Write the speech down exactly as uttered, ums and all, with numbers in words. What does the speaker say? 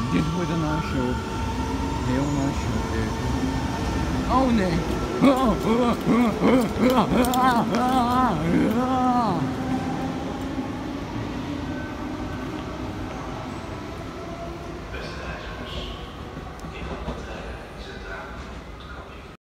Dit wordt een nice show. Heel nice show dit. Oh nee.